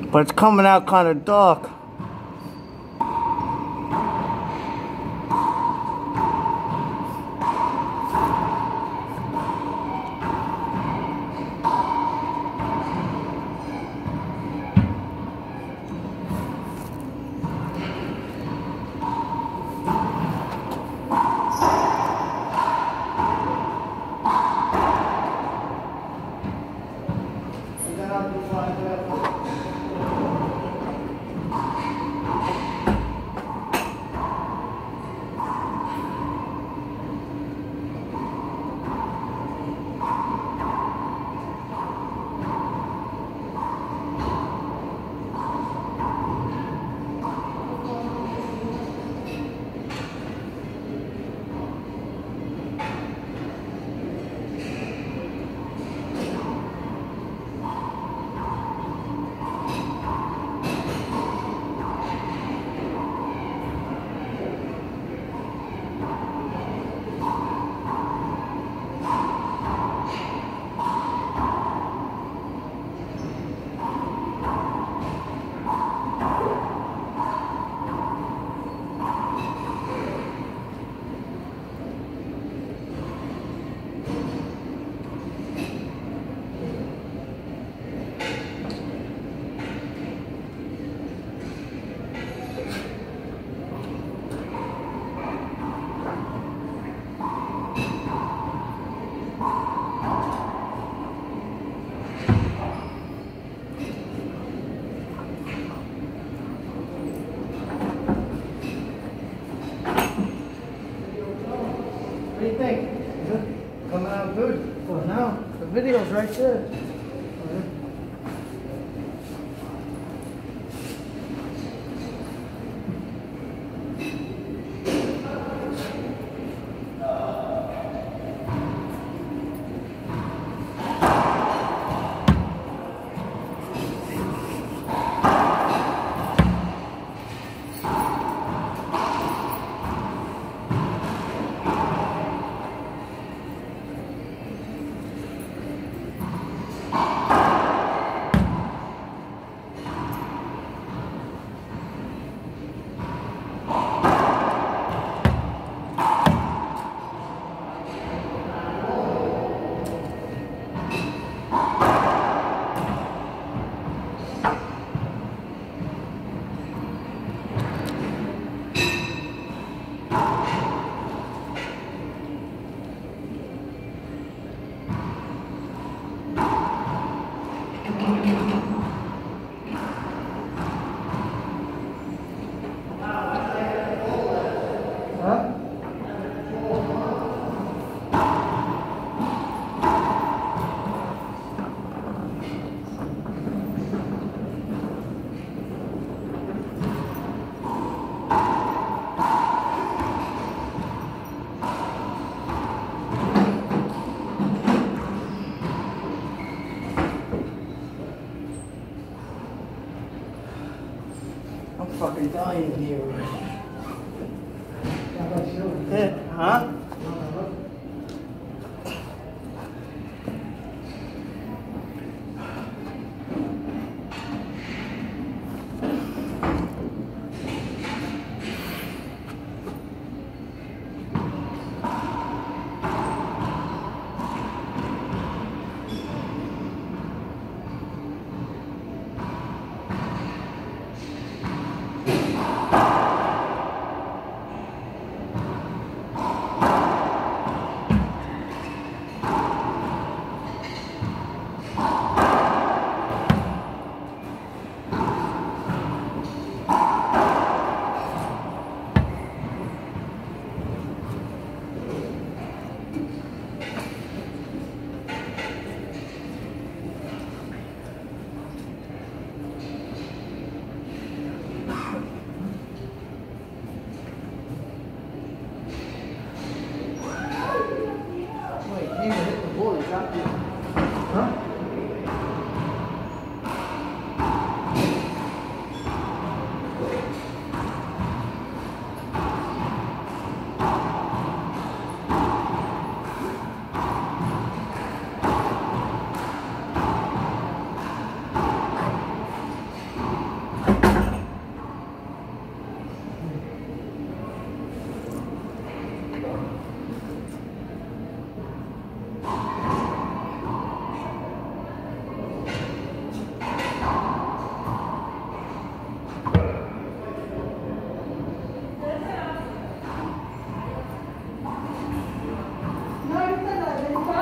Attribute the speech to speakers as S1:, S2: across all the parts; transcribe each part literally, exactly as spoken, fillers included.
S1: But it's coming out kind of dark. What do you think? Is it coming out good? Well, now the video's right there. I'm fucking dying here. Yeah, huh?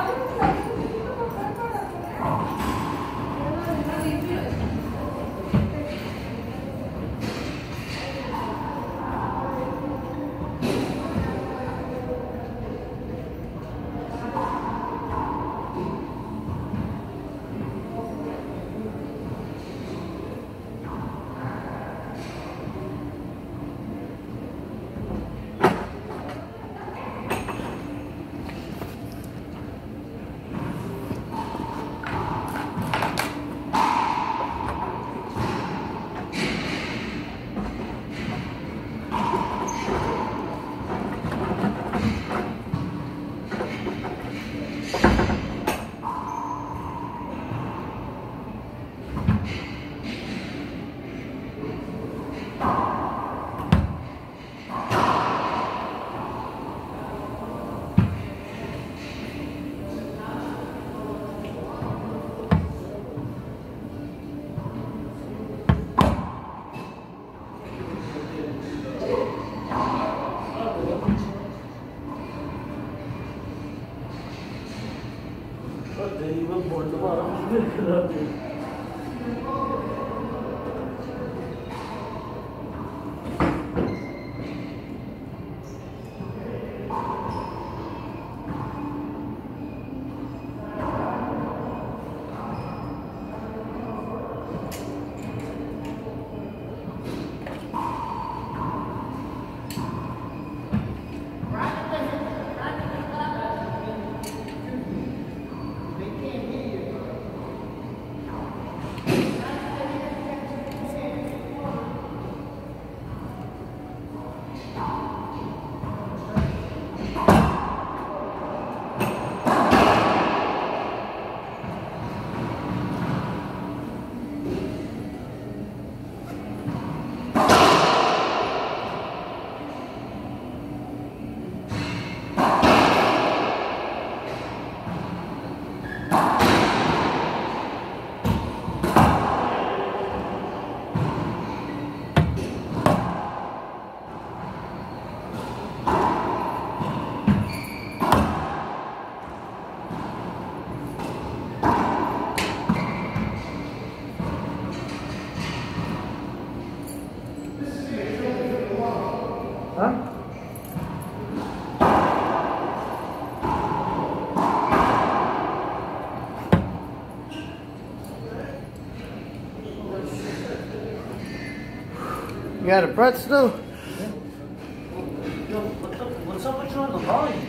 S1: You got a pretzel?
S2: What's up with you on the volume?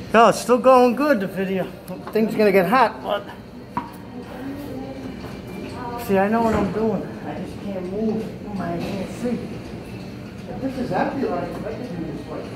S1: No, it's still going good, the video. Things gonna get hot, but see, I know what I'm doing. I just can't move my hand. See, if this is empty, like I can do this way.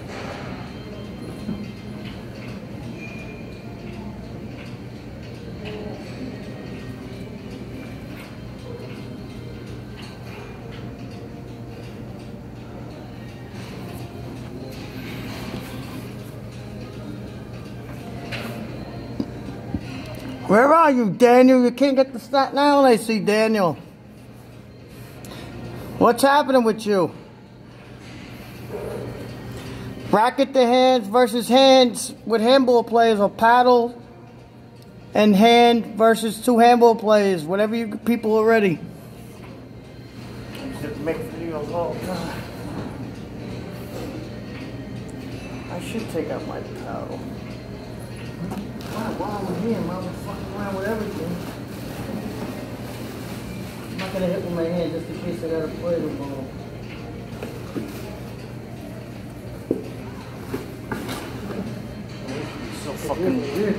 S1: Where are you, Daniel? You can't get the Staten Island. I see Daniel. What's happening with you? Racket the hands versus hands with handball players, or paddle and hand versus two handball players. Whatever you people are ready. Just make videos all the time. I should take out my paddle. While I'm here, I'm fucking around with everything. I'm not gonna hit with my hand just in case I gotta play the ball. So fucking weird.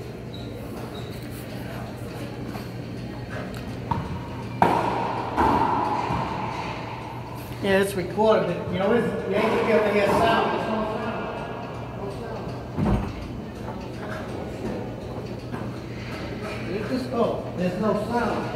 S1: Yeah, it's recorded, but you know, you ain't gonna be able to hear sound. Oh, there's no sound.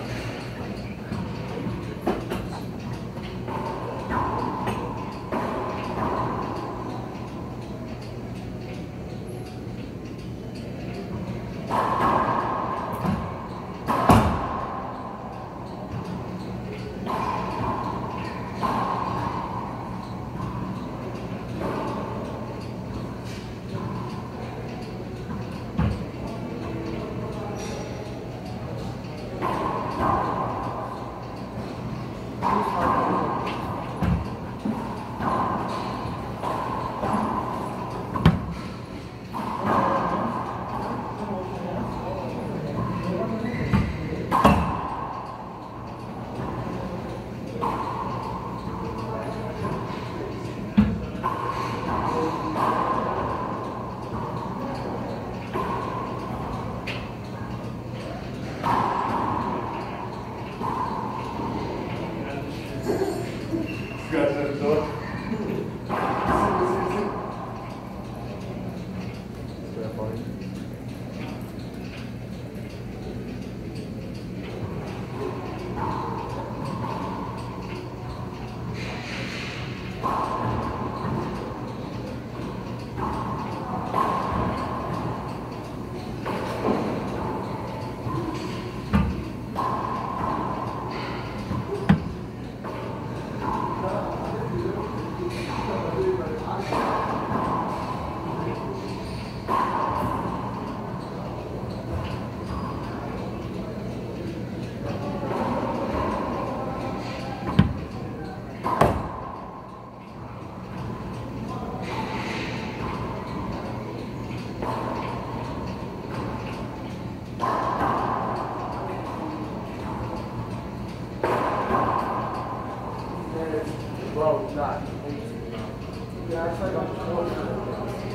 S1: Well, not. Yeah, it's like a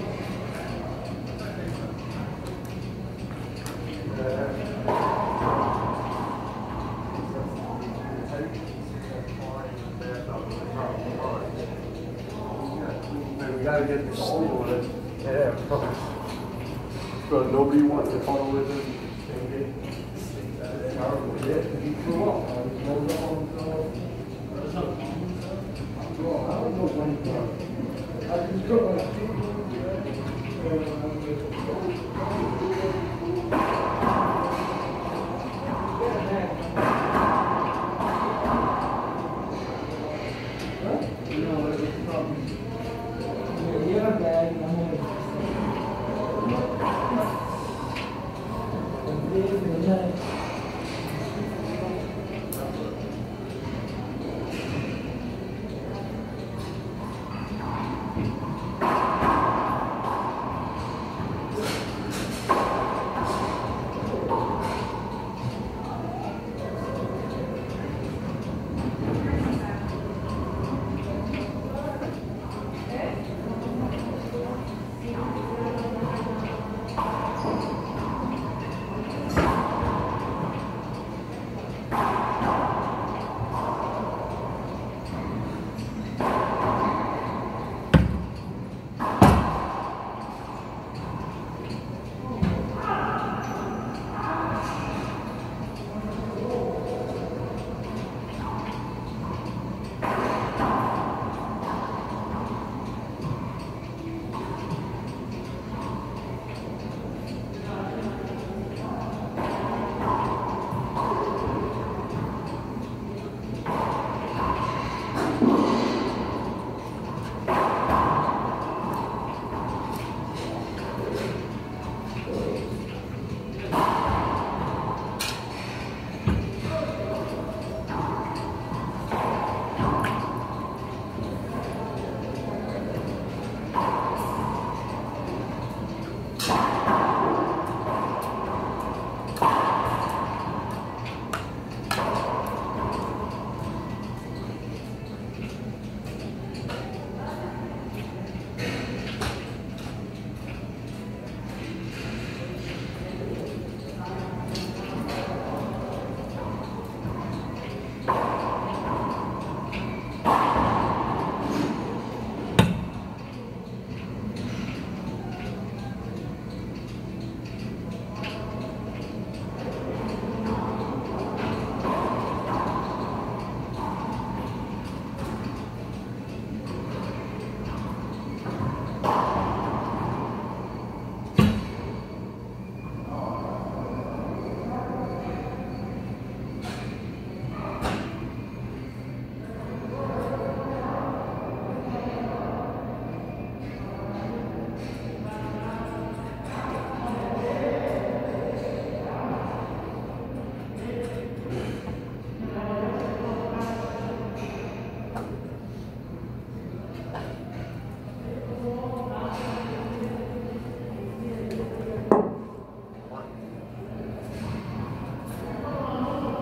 S1: we gotta get this sleep on it. Yeah, because nobody wants to follow with it.
S3: You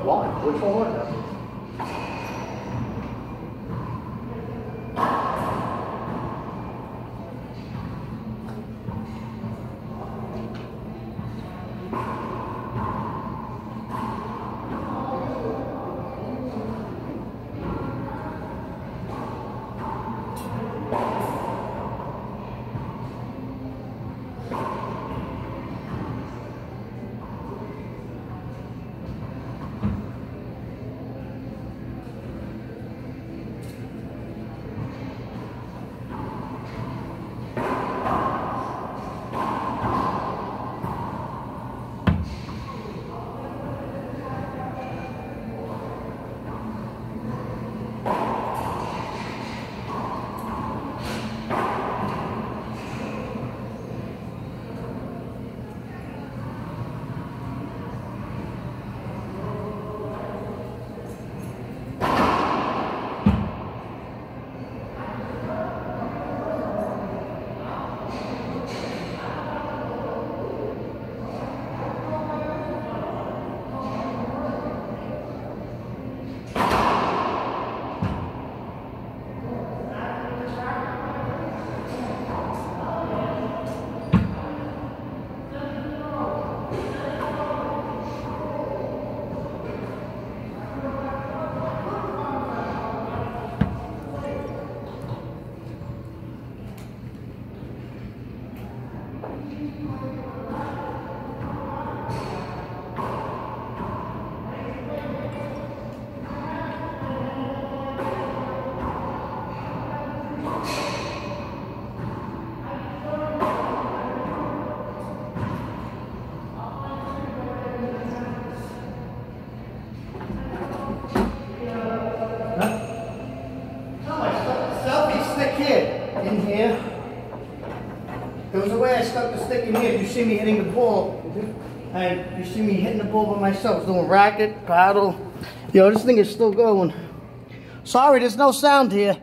S1: Why? Which one was that? There was a way I stuck the stick in here. You see me hitting the ball. And you see me hitting the ball by myself. Doing racket, paddle. Yo, this thing is still going. Sorry, there's no sound here.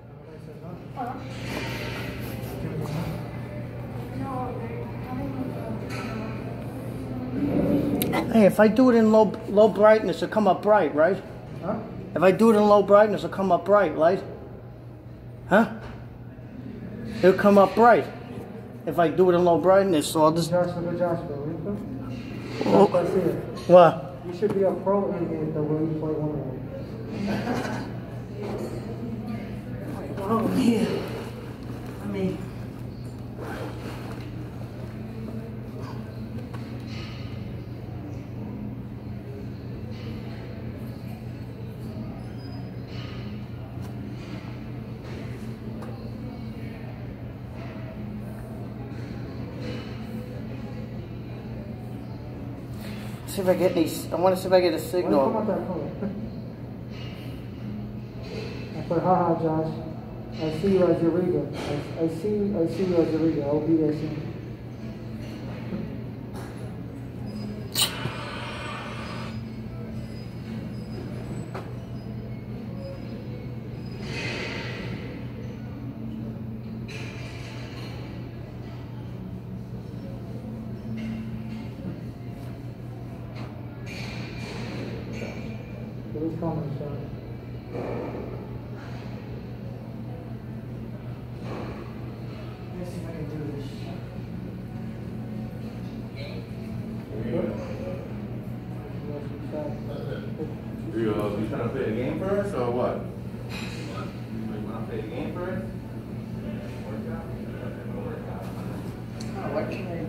S1: Hey, if I do it in low low brightness, it'll come up bright, right? Huh? If I do it in low brightness, it'll come up bright, right? Huh? It'll come up bright. If I do it in low brightness, so I'll just...
S3: Josh, look at Josh, bro.
S1: Oh.
S3: That's it.
S1: What?
S3: You should be a pro in it though when you play one
S1: Oh, here. I mean... See if I get any. I want to see if I get a signal.
S3: Why do you come out that color? I said, haha, Josh. I see you as Eureka. I, I see I see you as Eureka. I'll be there soon. Who's coming, Sean?
S1: Let's see if I can do this.
S4: You, uh, you trying to play the game first or what? You want to play the game first?
S1: Oh, what can I do?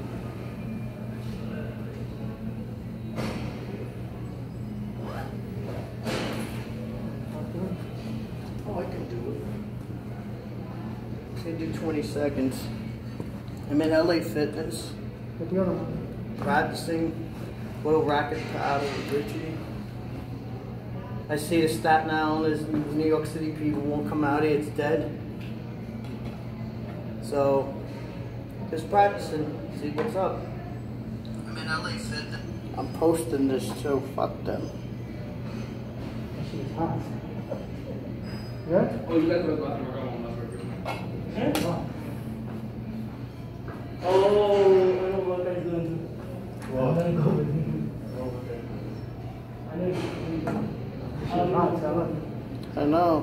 S1: Oh, I can do it. Say do twenty seconds. I'm in L A Fitness,
S3: But the other one.
S1: practicing little racket paddle with Richie. I see the Staten Islanders, New York City people won't come out here, it's dead. So, just practicing, see what's up. I'm in L A Fitness. I'm posting this too, fuck them.
S3: That shit is hot. Yeah?
S5: Oh, you guys were about to work on one last record.
S3: Wow.
S1: Oh, I know what I'm gonna do.
S3: I'm gonna go with you. I Should not tell him.
S1: I know.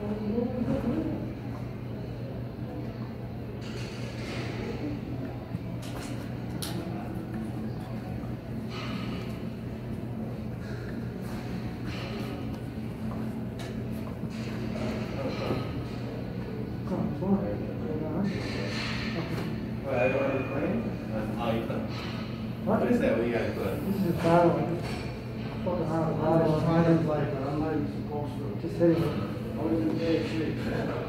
S4: Well, I don't have a plane. Oh, you put.
S3: What?
S4: What is that? What you guys put?
S3: This is battling. Fucking around with battling.
S2: Trying to like, I'm not even supposed to.
S3: Just hitting it.
S2: I was in bad shape.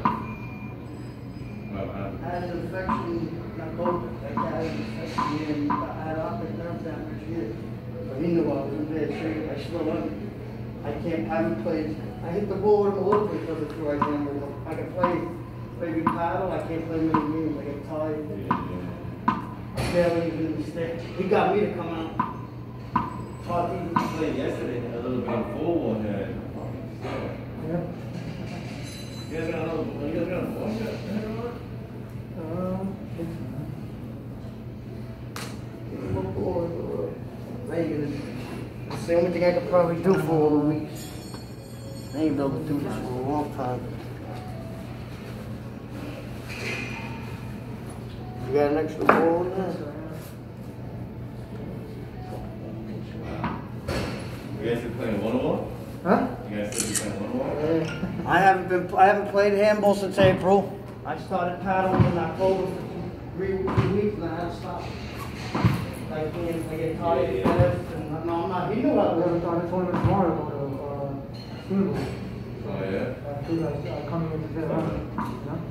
S4: Well, uh,
S2: I had an infection, not COVID, like I had an infection and I had optic nerve damage here. But he knew I was in bad shape, I still am. I can't, I haven't played, I hit the ball with him a little bit because of who I am. I can play, maybe paddle, I can't play many games, I get tired. I barely even mistake. He got me to come out. Talk to you.
S4: I played yesterday a little bit of full one there.
S3: Yeah.
S4: You guys got a little, you guys got a phone shot?
S3: Um,
S1: Football, uh, I ain't gonna, it's the only thing I could probably do for all the weeks. I ain't been able to do this for a long time. You got an extra ball in there?
S4: You guys still playing one-on-one?
S3: huh?
S4: You guys still be playing one-on-one?
S1: I haven't been, I haven't played handball since April. I started paddling in October for three, three weeks and I had to stop. I can't, I get tired
S4: Yeah,
S1: fast
S4: yeah.
S1: and I'm not, I'm not, he knew I
S3: We have
S1: was.
S3: a on the tournament tomorrow to uh, Steamboat.
S4: Oh, yeah?
S3: Uh, two guys uh, coming into the round. You know?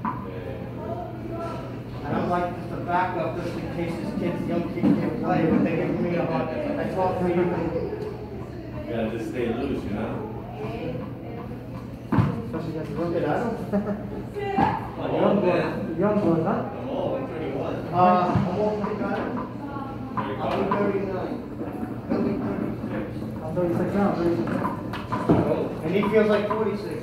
S4: Yeah.
S1: And I'm like just a backup just in case this kid's young kid can't play, but they give me a hard time. I talk to you.
S4: You gotta just stay loose, you know?
S3: Especially against the
S1: Look
S3: rookies.
S1: at, I don't.
S4: I'm
S3: Young
S4: old,
S3: boy,
S4: man.
S3: young boy, huh?
S4: I'm old, I'm thirty-one.
S1: Uh, I'm all thirty-nine. I'll be
S4: thirty-five.
S1: thirty-nine. He'll be thirty-six.
S3: I'm thirty-six now, thirty-six.
S1: And he feels like forty-six.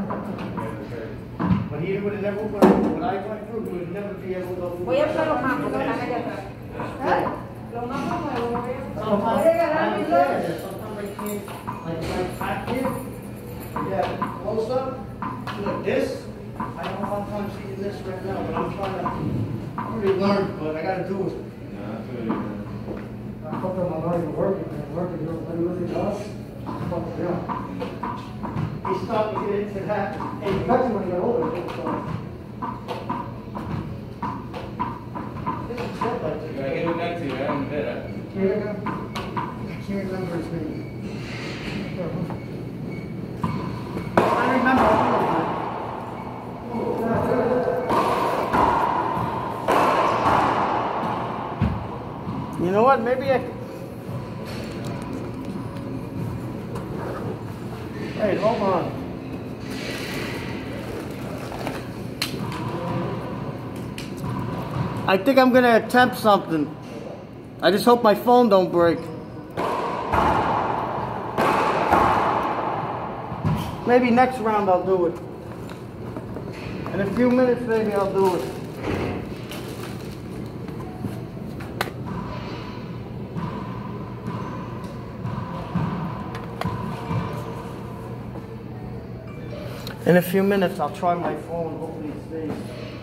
S1: But he would have never, what I went through, he would never be able to go through.
S6: Voy a buscar los mapos, los están allá atrás. ¿Eh? Los mapos nuevos, voy a buscar.
S1: Sometimes,
S6: Voy a ganar
S1: I'm
S6: mis
S1: there,
S6: dos.
S1: sometimes I can't, like, like back here, yeah, close up, look, this, I don't know how I'm seeing this right now, but I'm trying to, I already learned, but I gotta do it.
S4: Nah, I feel you, man.
S3: I fucked up my body working, man. Working, you know, when you look at us, fuck it up.
S1: He's starting to get into that. Hey,
S3: Especially when you get older, it's uh,
S1: this is good, like,
S4: You gotta get it back to you, right? In bed, huh?
S1: I can't remember his name. I remember all of that. You know what? Maybe I. Hey, hold on. I think I'm gonna attempt something. I just hope my phone don't break. Maybe next round I'll do it. In a few minutes maybe I'll do it. In a few minutes I'll try my phone, hopefully it stays.